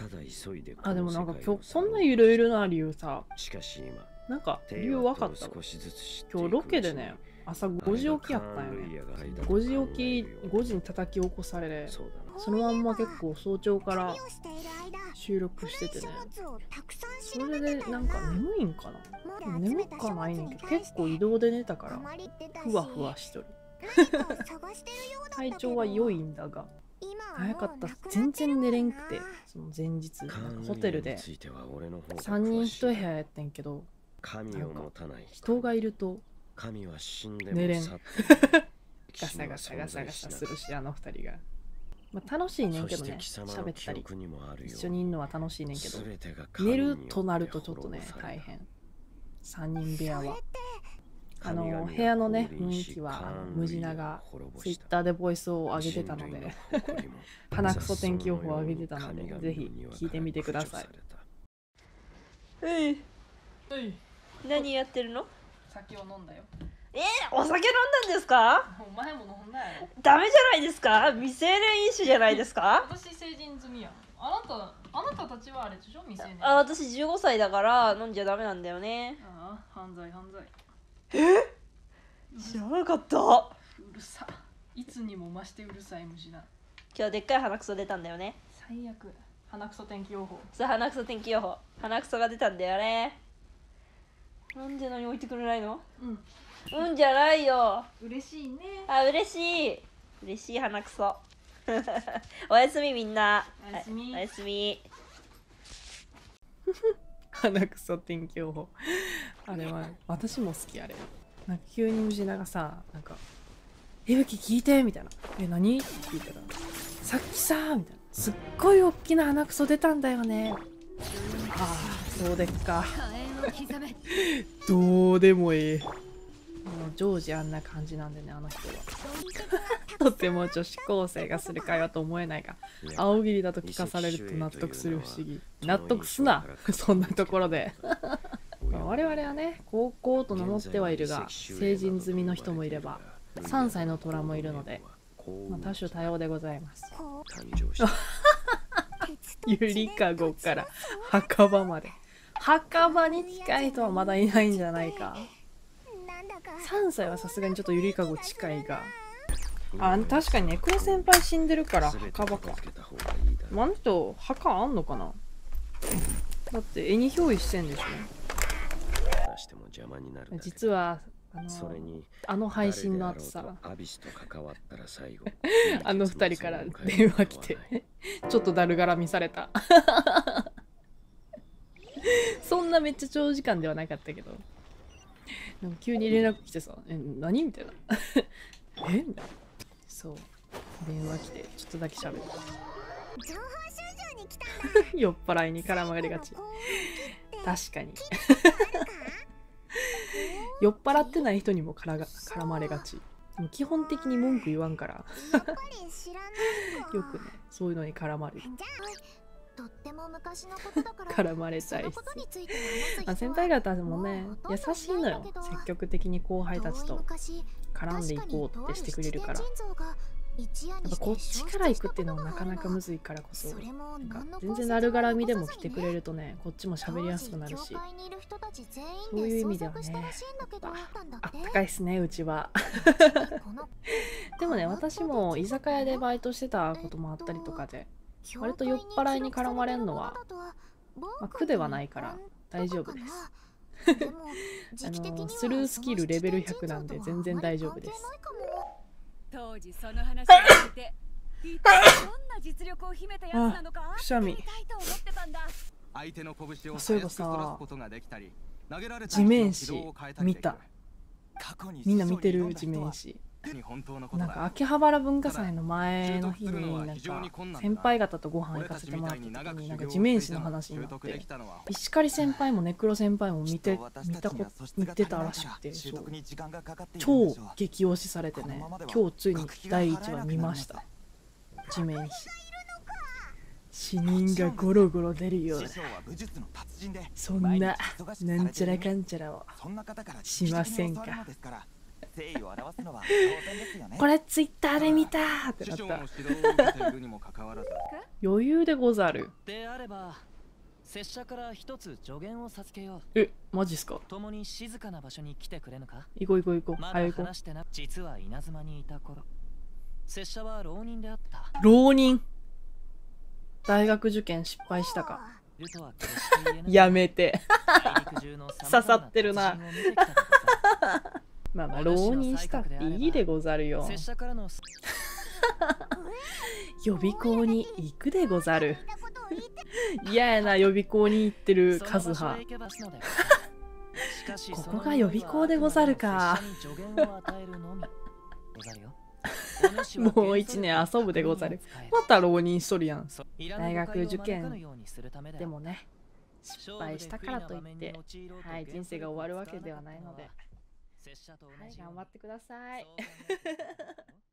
あ、でもなんか今日こんないろいろな理由さ、なんか理由分かったわ。今日ロケでね、朝5時起きやったんよね。5時起き、5時に叩き起こされで、そのまんま結構早朝から収録しててね。それでなんか眠いんかな、眠かないねんけど、結構移動で寝たから、ふわふわしとる。体調は良いんだが、早かった。全然寝れんくて、その前日、なんかホテルで3人1部屋やってんけど、なんか人がいると寝れん。ガサガサガサガサするし、あの2人が。まあ、楽しいねんけどね、喋ったり一緒にいるのは楽しいねんけど、寝るとなるとちょっとね大変。3人部屋は部屋のね雰囲気はムジナがツイッターでボイスを上げてたので鼻くそ天気予報を上げてたので、ぜひ聞いてみてください。 何やってるの？ 酒を飲んだよ。 お酒飲んだんですか？ お前も飲んだやろ。 ダメじゃないですか？未成年飲酒じゃないですか？ 私成人済みやん。あなたたちはあれでしょ、未成年。 私15歳だから飲んじゃダメなんだよね。 犯罪。 知らなかった。 うるさ。いつにも増してうるさい虫な。 今日でっかい鼻くそ出たんだよね。 最悪。鼻くそ天気予報。 そう、鼻くそ天気予報。鼻くそが出たんだよね。なんで何置いてくれないの？うんじゃないよ。 嬉しいね。 嬉しい鼻くそ。おやすみみんな。 おやすみ。 おやすみ。 鼻くそ天気予報。あれは私も好き。あれなんか急にムジナがさ、なんか「いぶき聞いて」みたいな「何？」って聞いたら「さっきさ」みたいな「すっごい大きな鼻くそ出たんだよね」。ああ、そうでっか。どうでもいい。もう常時あんな感じなんでね、あの人は。とても女子高生がする会話と思えないが、青桐だと聞かされると納得する不思議。納得すなそんなところで。我々はね、高校と名乗ってはいるが、成人済みの人もいれば3歳の虎もいるので、多種多様でございます。ゆりかごから墓場まで。墓場に近い人はまだいないんじゃないか。3歳はさすがにちょっとゆりかご近いが、確かにね、クロ先輩死んでるから墓場か。あの人墓あんのかな。だって絵に憑依してんでしょ。実はあの配信の後さ、あの2人から電話来てちょっとだるがらみされた。そんなめっちゃ長時間ではなかったけど、なんか急に連絡来てさ「何?」みたいな「えみたいな。そう、電話来てちょっとだけ喋った。酔っ払いに絡まれがち。確かに。酔っ払ってない人にも絡まれがち。でも基本的に文句言わんからよくね、そういうのに絡まれる。絡まれたいし、先輩方もね優しいのよ。積極的に後輩たちと絡んでいこうってしてくれるから。やっぱこっちから行くっていうのはなかなかむずいからこそ、なんか全然なるがらみでも来てくれるとね、こっちも喋りやすくなるし、そういう意味ではね、あったかいっすね、うちは。でもね、私も居酒屋でバイトしてたこともあったりとかで、割と酔っ払いに絡まれんのは、苦ではないから大丈夫です。スルースキルレベル100なんで全然大丈夫です。 当時その話を聞いて、一体どんな実力を秘めたやつなのかくしゃみ。 そういえばさ、地面師見た。みんな見てる地面師。なんか秋葉原文化祭の前の日になんか先輩方とご飯行かせてもらった時になんか地面師の話になって、石狩先輩もネクロ先輩も見てたらしくて、超激推しされてね、今日ついに第1話見ました。地面師死人がゴロゴロ出るような、そんななんちゃらかんちゃらをしませんか。 誠意を表すのは当然ですよね。 これツイッターで見たーってなった。余裕でござる。 であれば拙者から一つ助言を授けよう。 え、マジっすか。 共に静かな場所に来てくれぬか。 行こう行こう行こう。 まだ話してなく、実は稲妻にいた頃、拙者は浪人であった。 浪人。大学受験失敗したか。やめて。刺さってるな。まあまあ浪人したっていいでござるよ。予備校に行くでござる。嫌やな、予備校に行ってるカズハ。ここが予備校でござるか。もう一年遊ぶでござる。また浪人しとるやん。大学受験でもね、失敗したからといって、はい、人生が終わるわけではないので、はい、頑張ってください。